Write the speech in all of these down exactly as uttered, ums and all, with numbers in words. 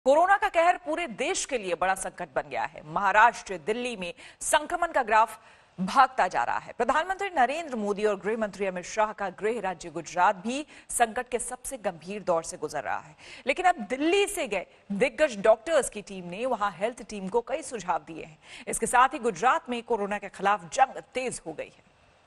Corona का कहर पूरे देश के लिए बड़ा संकट बन गया है। महाराष्ट्र, दिल्ली में संक्रमण का ग्राफ भागता जा रहा है। प्रधानमंत्री नरेंद्र मोदी और गृह मंत्री अमित शाह का गृह राज्य गुजरात भी संकट के सबसे गंभीर दौर से गुजर रहा है। लेकिन अब दिल्ली से गए दिग्गज डॉक्टर्स की टीम ने वहां हेल्थ टीम को कई सुझाव दिए हैं। इसके साथ ही गुजरात में कोरोना के खिलाफ जंग तेज हो गई है।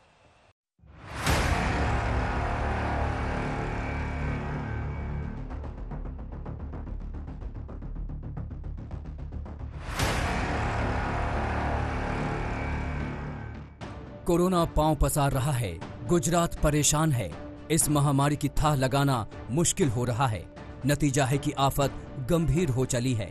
कोरोना पांव पसार रहा है, गुजरात परेशान है। इस महामारी की थाह लगाना मुश्किल हो रहा है। नतीजा है कि आफत गंभीर हो चली है।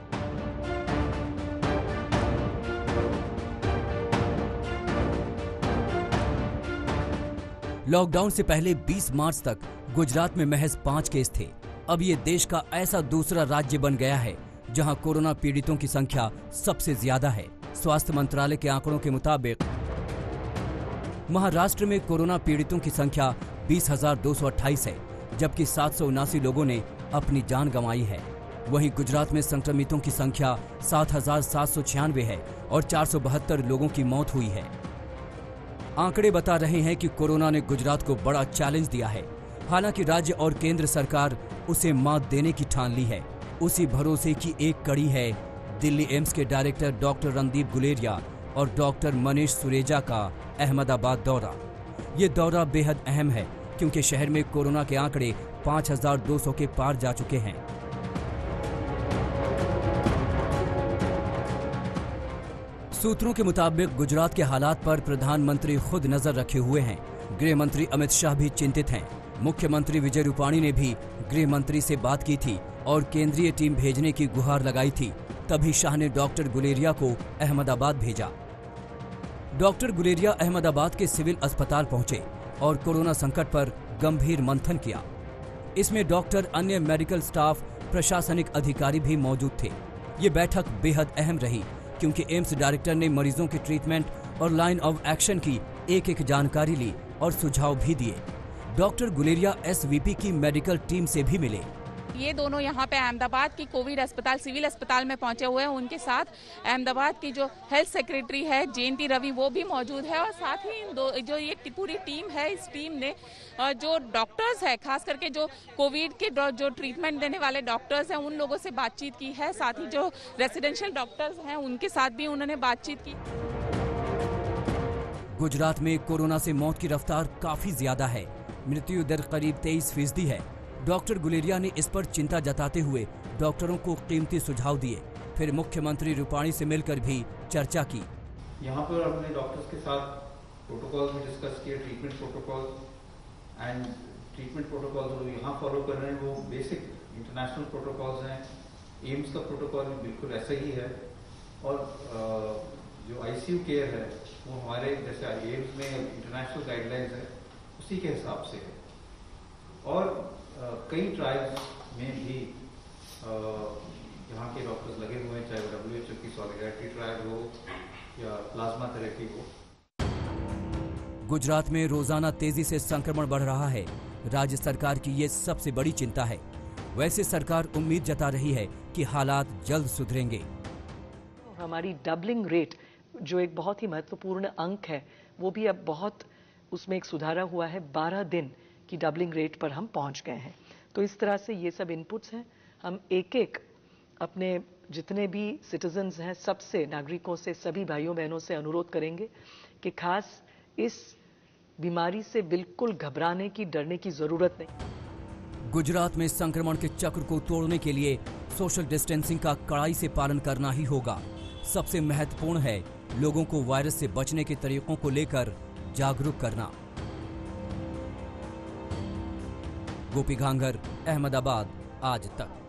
लॉकडाउन से पहले बीस मार्च तक गुजरात में महज पांच केस थे। अब ये देश का ऐसा दूसरा राज्य बन गया है जहां कोरोना पीड़ितों की संख्या सबसे ज्यादा है। स्वास्थ्य मंत्रालय के आंकड़ों के मुताबिक महाराष्ट्र में कोरोना पीड़ितों की संख्या बीस हजार दो सौ अट्ठाईस है, जबकि सात सौ उनासी लोगों ने अपनी जान गंवाई है। वहीं गुजरात में संक्रमितों की संख्या सात हजार सात सौ छियानवे है और चार सौ बहत्तर लोगों की मौत हुई है। आंकड़े बता रहे हैं कि कोरोना ने गुजरात को बड़ा चैलेंज दिया है। हालांकि राज्य और केंद्र सरकार उसे मात देने की ठान ली है। उसी भरोसे की एक कड़ी है दिल्ली एम्स के डायरेक्टर डॉक्टर रणदीप गुलेरिया और डॉक्टर मनीष सुरेजा का अहमदाबाद दौरा। ये दौरा बेहद अहम है क्योंकि शहर में कोरोना के आंकड़े पाँच हजार दो सौ के पार जा चुके हैं। सूत्रों के मुताबिक गुजरात के हालात पर प्रधानमंत्री खुद नजर रखे हुए हैं। गृह मंत्री अमित शाह भी चिंतित हैं। मुख्यमंत्री विजय रूपाणी ने भी गृह मंत्री से बात की थी और केंद्रीय टीम भेजने की गुहार लगाई थी। तभी शाह ने डॉक्टर गुलेरिया को अहमदाबाद भेजा। डॉक्टर गुलेरिया अहमदाबाद के सिविल अस्पताल पहुंचे और कोरोना संकट पर गंभीर मंथन किया। इसमें डॉक्टर, अन्य मेडिकल स्टाफ, प्रशासनिक अधिकारी भी मौजूद थे। ये बैठक बेहद अहम रही क्योंकि एम्स डायरेक्टर ने मरीजों के ट्रीटमेंट और लाइन ऑफ एक्शन की एक एक जानकारी ली और सुझाव भी दिए। डॉक्टर गुलेरिया एसवीपी की मेडिकल टीम से भी मिले। ये दोनों यहाँ पे अहमदाबाद की कोविड अस्पताल, सिविल अस्पताल में पहुंचे हुए हैं। उनके साथ अहमदाबाद की जो हेल्थ सेक्रेटरी है जयंती रवि, वो भी मौजूद है। और साथ ही दो जो ये पूरी टीम है, इस टीम ने जो डॉक्टर्स है, खास करके जो कोविड के जो ट्रीटमेंट देने वाले डॉक्टर्स हैं, उन लोगों से बातचीत की है। साथ ही जो रेसिडेंशियल डॉक्टर्स हैं, उनके साथ भी उन्होंने बातचीत की। गुजरात में कोरोना से मौत की रफ्तार काफी ज्यादा है। मृत्यु दर करीब तेईस फीसदी है। डॉक्टर गुलेरिया ने इस पर चिंता जताते हुए डॉक्टरों को कीमती सुझाव दिए। फिर मुख्यमंत्री रूपाणी से मिलकर भी चर्चा की। यहाँ पर हमने डॉक्टर्स के साथ प्रोटोकॉल भी डिस्कस किए, treatment protocol and treatment protocol जो यहाँ फॉलो कर रहे हैं वो बेसिक इंटरनेशनल प्रोटोकॉल्स हैं। एम्स का प्रोटोकॉल भी बिल्कुल ऐसा ही है। और जो आईसीयू केयर है वो हमारे जैसे एम्स में इंटरनेशनल गाइडलाइंस है उसी के हिसाब से है। और Uh, कई ट्रायल्स में भी uh, यहाँ के डॉक्टर्स लगे हुए हैं, चाहे वो डब्ल्यूएचओ की सॉलिडारिटी ट्रायल हो या प्लाज्मा थेरेपी हो। गुजरात में रोजाना तेजी से संक्रमण बढ़ रहा है। राज्य सरकार की ये सबसे बड़ी चिंता है। वैसे सरकार उम्मीद जता रही है कि हालात जल्द सुधरेंगे। हमारी डबलिंग रेट जो एक बहुत ही महत्वपूर्ण अंक है, वो भी अब बहुत उसमें एक सुधारा हुआ है। बारह दिन की डबलिंग रेट पर हम पहुंच गए हैं। तो इस तरह से ये सब इनपुट्स हैं। हम एक एक अपने जितने भी सिटीजन्स हैं, सबसे, नागरिकों से, सभी भाइयों बहनों से अनुरोध करेंगे कि खास इस बीमारी से बिल्कुल घबराने की, डरने की जरूरत नहीं। गुजरात में संक्रमण के चक्र को तोड़ने के लिए सोशल डिस्टेंसिंग का कड़ाई से पालन करना ही होगा। सबसे महत्वपूर्ण है लोगों को वायरस से बचने के तरीकों को लेकर जागरूक करना। गोपी घांगर, अहमदाबाद, आज तक।